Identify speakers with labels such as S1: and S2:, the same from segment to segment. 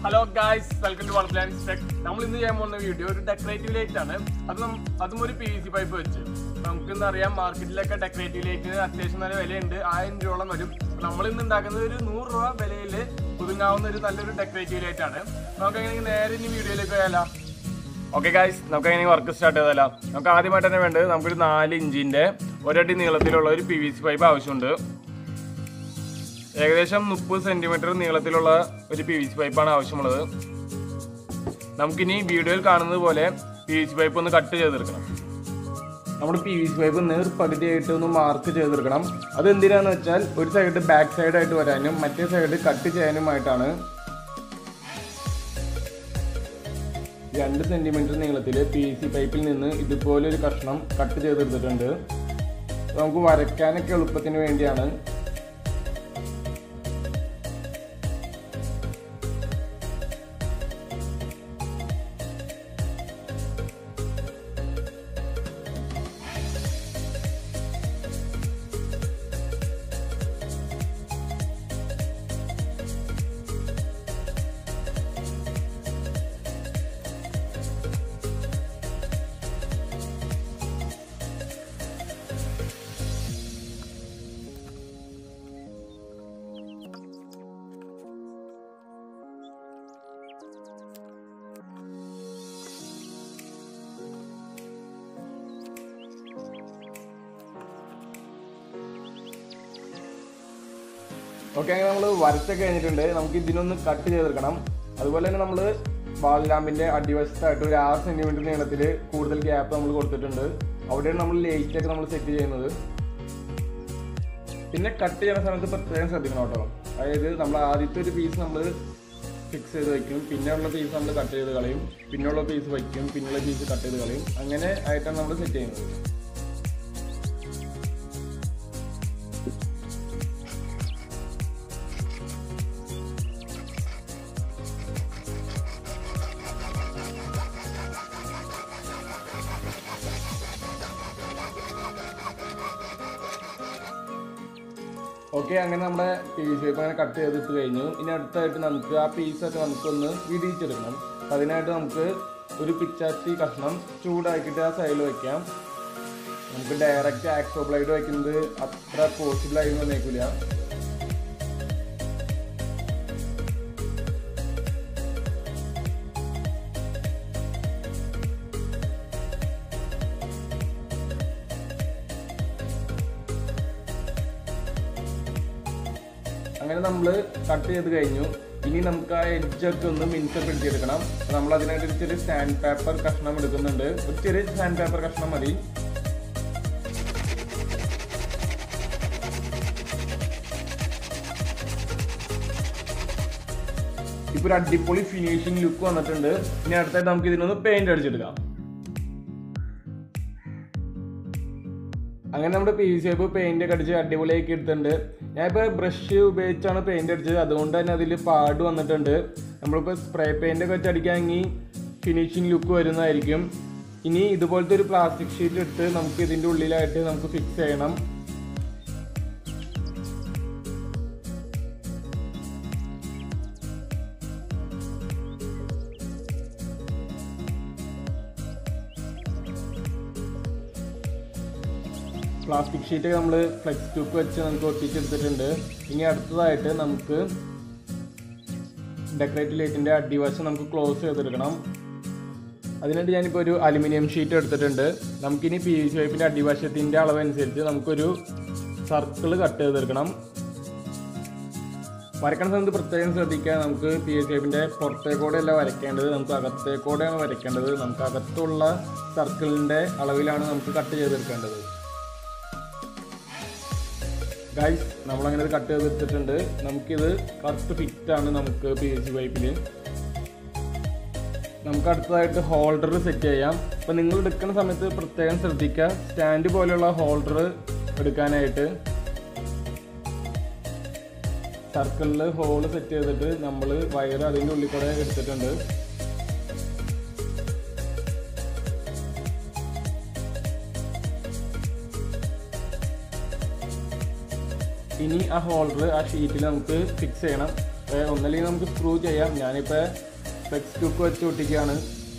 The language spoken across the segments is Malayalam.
S1: Hello guys, welcome to one plans tech. നമ്മൾ ഇന്ന് ചെയ്യാൻ പോകുന്ന വീഡിയോ ഒരു ഡെക്കറേറ്റീവ് ലൈറ്റ് ആണ്. അതും ഒരു PVC പൈപ്പ് വെച്ച്. നമുക്കിന്ന് അറിയാം, മാർക്കറ്റിലൊക്കെ ഡെക്കറേറ്റീവ് ലൈറ്റിന് അത്യാവശ്യം നല്ല വിലയുണ്ട്. 1000 രൂപയോളം വരും. നമ്മൾ ഇന്ന് ഉണ്ടാക്കുന്നത് ഒരു 100 രൂപ വിലയിൽ ഒതുങ്ങാവുന്ന ഒരു നല്ലൊരു ഡെക്കറേറ്റീവ് ലൈറ്റ് ആണ്. നമുക്ക് എങ്ങനെ നേരെ ഇനി വീഡിയോയിലേക്ക് പോയാലോ? ഓക്കെ ഗായ്സ്, നമുക്ക് എങ്ങനെ വർക്ക് സ്റ്റാർട്ട് ചെയ്താലോ? നമുക്ക് ആദ്യമായിട്ട് തന്നെ വേണ്ടത് നമുക്കൊരു 4 ഇഞ്ചിൻ്റെ ഒരടി നീളത്തിലുള്ള ഒരു PVC പൈപ്പ് ആവശ്യമുണ്ട്. ഏകദേശം 30 സെന്റിമീറ്റർ നീളത്തിലുള്ള ഒരു PVC പൈപ്പാണ് ആവശ്യമുള്ളത്. നമുക്കിനി വീഡിയോയിൽ കാണുന്നത് പോലെ PVC പൈപ്പ് ഒന്ന് കട്ട് ചെയ്തെടുക്കണം. നമ്മുടെ PVC പൈപ്പ് നേർപകുതിയായിട്ട് ഒന്ന് മാർക്ക് ചെയ്തെടുക്കണം. അതെന്തിനാന്ന് വെച്ചാൽ ഒരു സൈഡ് ബാക്ക് സൈഡായിട്ട് വരാനും മറ്റേ സൈഡ് കട്ട് ചെയ്യാനുമായിട്ടാണ്. 2 സെന്റിമീറ്റർ നീളത്തിൽ PVC പൈപ്പിൽ നിന്ന് ഇതുപോലെ ഒരു കഷ്ണം കട്ട് ചെയ്തെടുത്തിട്ടുണ്ട്. നമുക്ക് വരയ്ക്കാനൊക്കെ എളുപ്പത്തിന് വേണ്ടിയാണ്. ഓക്കെ, അങ്ങനെ നമ്മൾ വരച്ചൊക്കെ കഴിഞ്ഞിട്ടുണ്ട്. നമുക്ക് ഇതിനൊന്ന് കട്ട് ചെയ്തെടുക്കണം. അതുപോലെ തന്നെ നമ്മൾ വാൾ ലാമ്പിൻ്റെ അടിവശത്തായിട്ട് ഒരു 6 സെന്റിമീറ്റർ നീളത്തിൽ കൂടുതൽ ഗ്യാപ്പ് നമ്മൾ കൊടുത്തിട്ടുണ്ട്. അവിടെയാണ് നമ്മൾ ലൈറ്റൊക്കെ നമ്മൾ സെറ്റ് ചെയ്യുന്നത്. പിന്നെ കട്ട് ചെയ്യുന്ന സമയത്ത് പ്രത്യേകം ശ്രദ്ധിക്കണം കേട്ടോ. അതായത് നമ്മൾ ആദ്യത്തെ ഒരു പീസ് നമ്മൾ ഫിക്സ് ചെയ്ത് വയ്ക്കും, പിന്നെയുള്ള പീസ് നമ്മൾ കട്ട് ചെയ്ത് കളയും, പിന്നെയുള്ള പീസ് വയ്ക്കും, പിന്നെയുള്ള പീസ് കട്ട് ചെയ്ത് കളയും. അങ്ങനെ ആയിട്ടാണ് നമ്മൾ സെറ്റ് ചെയ്യുന്നത്. ഓക്കെ, അങ്ങനെ നമ്മുടെ PVC പൈപ്പ് അങ്ങനെ കട്ട് ചെയ്തിട്ട് കഴിഞ്ഞു. ഇനി അടുത്തായിട്ട് നമുക്ക് ആ പീസൊക്കെ നമുക്കൊന്ന് വിടിയിച്ചെടുക്കണം. അപ്പം അതിനായിട്ട് നമുക്ക് ഒരു പിച്ചാത്തി കഷ്ണം ചൂടാക്കിയിട്ട് ആ സൈഡിൽ വയ്ക്കാം. നമുക്ക് ഡയറക്റ്റ് ആക്സോ ബ്ലേഡ് വയ്ക്കുന്നത് അത്ര പോസിബിളായി വന്നേക്കില്ല. അങ്ങനെ നമ്മൾ കട്ട് ചെയ്ത് കഴിഞ്ഞു. ഇനി നമുക്ക് ആ എഡ്ജൊക്കെ ഒന്ന് മിനുസപ്പെടുത്തിയെടുക്കണം. നമ്മൾ അതിനായിട്ട് ഒരു ചെറിയ സാൻഡ് പേപ്പർ കഷ്ണം എടുക്കുന്നുണ്ട്. ഒരു ചെറിയ സാൻഡ് പേപ്പർ കഷ്ണം മതി. ഇപ്പൊ ഒരു അടിപൊളി ഫിനിഷിംഗ് ലുക്ക് വന്നിട്ടുണ്ട്. ഇനി അടുത്തായിട്ട് നമുക്ക് ഇതിനൊന്ന് പെയിന്റ് അടിച്ചെടുക്കാം. അങ്ങനെ നമ്മുടെ PVC പൈപ്പ് പെയിന്റ് ഒക്കെ അടിച്ച് അടിപൊളിയാക്കി എടുത്തിട്ടുണ്ട്. ഞാനിപ്പോൾ ബ്രഷ് ഉപയോഗിച്ചാണ് പെയിന്റ് അടിച്ചത്, അതുകൊണ്ട് തന്നെ അതിൽ പാട് വന്നിട്ടുണ്ട്. നമ്മളിപ്പോൾ സ്പ്രേ പെയിന്റ് ഒക്കെ വെച്ച് അടിക്കുകയാണെങ്കിൽ ഫിനിഷിംഗ് ലുക്ക് വരുന്നതായിരിക്കും. ഇനി ഇതുപോലത്തെ ഒരു പ്ലാസ്റ്റിക് ഷീറ്റ് എടുത്ത് നമുക്ക് ഇതിൻ്റെ ഉള്ളിലായിട്ട് നമുക്ക് ഫിക്സ് ചെയ്യണം. പ്ലാസ്റ്റിക് ഷീറ്റ് നമ്മൾ ഫ്ലെക്സ് ട്യൂബ് വെച്ച് നമുക്ക് ഒട്ടിച്ചെടുത്തിട്ടുണ്ട്. ഇനി അടുത്തതായിട്ട് നമുക്ക് ഡെക്കറേറ്റീവ് ലൈറ്റിൻ്റെ അടിവശം നമുക്ക് ക്ലോസ് ചെയ്തെടുക്കണം. അതിനായിട്ട് ഞാനിപ്പോൾ ഒരു അലുമിനിയം ഷീറ്റ് എടുത്തിട്ടുണ്ട്. നമുക്കിനി PVC പൈപ്പിൻ്റെ അടിവശത്തിൻ്റെ അളവനുസരിച്ച് നമുക്കൊരു സർക്കിൾ കട്ട് ചെയ്തെടുക്കണം. വരയ്ക്കണ സമയത്ത് പ്രത്യേകം ശ്രദ്ധിക്കുക. നമുക്ക് PVC പൈപ്പിൻ്റെ പുറത്തേക്കൂടെ അല്ല വരയ്ക്കേണ്ടത്, നമുക്ക് അകത്തേക്കൂടെയാണ് വരയ്ക്കേണ്ടത്. നമുക്ക് അകത്തുള്ള സർക്കിളിൻ്റെ അളവിലാണ് നമുക്ക് കട്ട് ചെയ്തെടുക്കേണ്ടത്. ഗൈസ്, നമ്മളങ്ങനെ കട്ട് ചെയ്തെടുത്തിട്ടുണ്ട്. നമുക്കിത് കറക്റ്റ് ഫിറ്റാണ് നമുക്ക് PVC പൈപ്പിൽ. നമുക്ക് അടുത്തതായിട്ട് ഹോൾഡർ സെറ്റ് ചെയ്യാം. അപ്പോൾ നിങ്ങൾ എടുക്കുന്ന സമയത്ത് പ്രത്യേകം ശ്രദ്ധിക്കുക, സ്റ്റാൻഡ് പോലെയുള്ള ഹോൾഡർ എടുക്കാനായിട്ട്. സർക്കിളിൽ ഹോൾ സെറ്റ് ചെയ്തിട്ട് നമ്മൾ വയർ അതിൻ്റെ ഉള്ളിൽ കൂടെ എടുത്തിട്ടുണ്ട്. ഇനി ആ ഹോൾഡർ ആ ഷീറ്റിൽ നമുക്ക് ഫിക്സ് ചെയ്യണം. ഒന്നല്ലെങ്കിൽ നമുക്ക് സ്ക്രൂ ചെയ്യാം. ഞാനിപ്പോൾ ഫ്ലെക്സ് ക്യൂക്ക് വെച്ച് ഒട്ടിക്കുകയാണ്.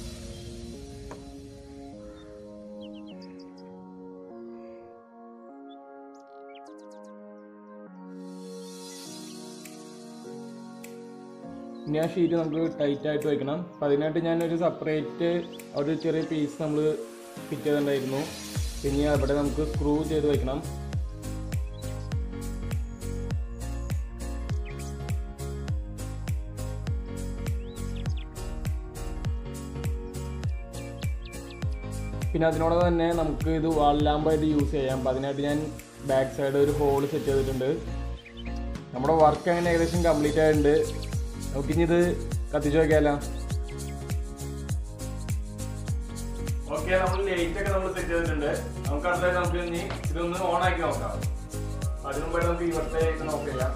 S1: ഇനി ആ ഷീറ്റ് നമുക്ക് ടൈറ്റായിട്ട് വയ്ക്കണം. അപ്പം അതിനായിട്ട് ഞാനൊരു സെപ്പറേറ്റ് ഒരു ചെറിയ പീസ് നമ്മൾ ഫിറ്റ് ചെയ്തിട്ടുണ്ടായിരുന്നു. പിന്നെ അവിടെ നമുക്ക് സ്ക്രൂ ചെയ്ത് വയ്ക്കണം. പിന്നെ അതിനോട് തന്നെ നമുക്ക് ഇത് വാൾ ലാമ്പായിട്ട് യൂസ് ചെയ്യാം. അപ്പം അതിനായിട്ട് ഞാൻ ബാക്ക് സൈഡ് ഒരു ഹോൾ സെറ്റ് ചെയ്തിട്ടുണ്ട്. നമ്മുടെ വർക്ക് അങ്ങനെ ഏകദേശം കംപ്ലീറ്റ് ആയിട്ടുണ്ട്. നമുക്കിനി ഇത് കത്തിച്ച് വയ്ക്കാമല്ലോ. ഓക്കെ, നമ്മൾ ലൈറ്റ് ഒക്കെ നമ്മൾ സെറ്റ് ചെയ്തിട്ടുണ്ട്. നമുക്ക് അടുത്തായിട്ട് നമുക്ക് ഇനി ഇതൊന്ന് ഓൺ ആക്കി നോക്കാം. അതിനു മുമ്പായിട്ട് നമുക്ക് ഇവിടുത്തെ ലൈറ്റ് നോക്കാം.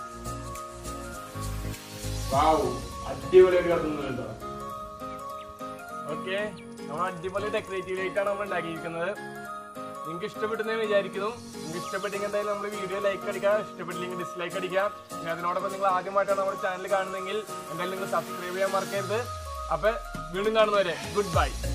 S1: വാവ്, അടിപൊളിയായിട്ട് കത്തുന്നുണ്ടോ? ഓക്കെ, നമ്മൾ അടിപൊളി ഡെക്കറേറ്റീവ് ലൈറ്റാണ് നമ്മൾ ഉണ്ടാക്കിയിരിക്കുന്നത്. നിങ്ങൾക്ക് ഇഷ്ടപ്പെട്ടെന്ന് വിചാരിക്കുന്നു. നിങ്ങൾക്ക് ഇഷ്ടപ്പെട്ടെങ്കിൽ എന്തായാലും നമ്മുടെ വീഡിയോ ലൈക്ക് അടിക്കുക, ഇഷ്ടപ്പെട്ടില്ലെങ്കിൽ ഡിസ്ലൈക്ക് അടിക്കുക. പിന്നെ അതിനോടൊപ്പം നിങ്ങൾ ആദ്യമായിട്ടാണ് നമ്മുടെ ചാനൽ കാണുന്നതെങ്കിൽ എന്തായാലും നിങ്ങൾ സബ്സ്ക്രൈബ് ചെയ്യാൻ മറക്കരുത്. അപ്പോൾ വീണ്ടും കാണുന്നവരെ ഗുഡ് ബൈ.